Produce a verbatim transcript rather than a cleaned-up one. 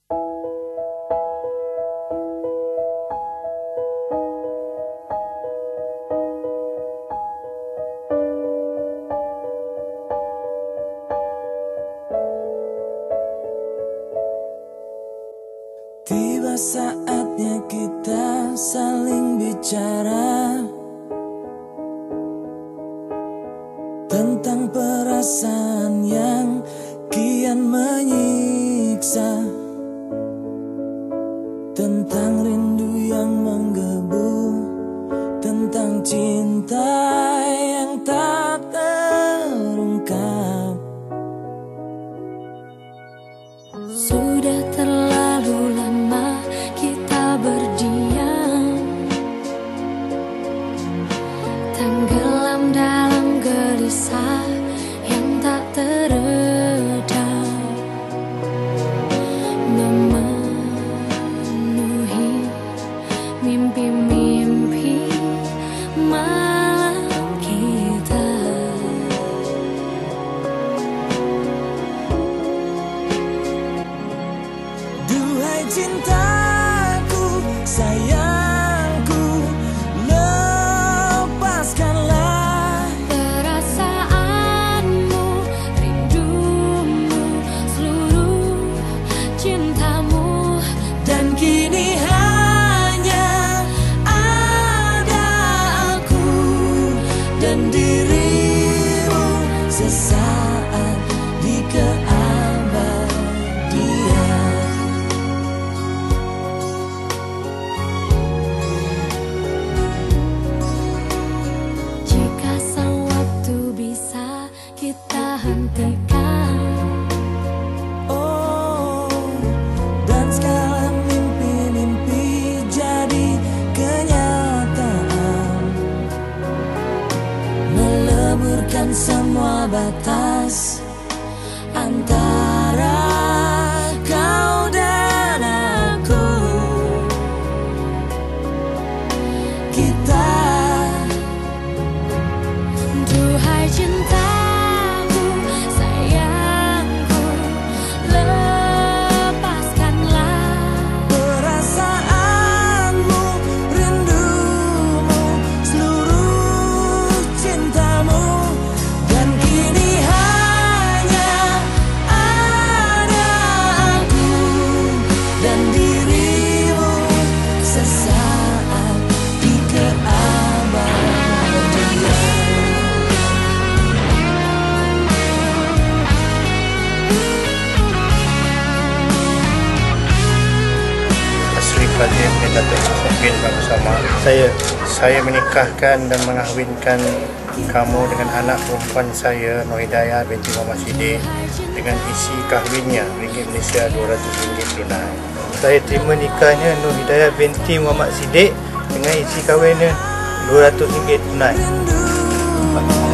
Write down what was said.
Tiba saatnya kita saling bicara tentang perasaan yang kian menyiksa, tentang rindu yang menggebu, tentang cinta yang tak terungkap. Sudah terlalu lama kita berdiam, tenggelam dalam gelisah yang tak teredam, memenuhi mimpi-mimpi malam kita. Duhai cintaku, sayangku, lepaskanlah perasaanmu, rindumu, seluruh cintamu. dan kini hanya ada aku dan dirimu sesaat di keabadian. Jika sang waktu bisa kita hentikan, Oh, dan segala mimpi-mimpi jadi kenyataan, meleburkan semua batas antara kau dan aku. Kita duhai cintaku, sayangku, lepaskanlah perasaanmu, rindumu, seluruh cintamu, dan kini hanya ada aku dan dirimu sesaat di keabadian. Asri Kazim bin Datuk Muhyiddin bersama saya. Saya menikahkan dan mengahwinkan kamu dengan anak perempuan saya, Nur Hidayah binti Muhammad Siddiq, dengan isi kahwinnya ringgit Malaysia dua ratus ringgit tunai. Saya terima nikahnya Nur Hidayah binti Muhammad Siddiq dengan isi kahwinnya dua ratus ringgit tunai.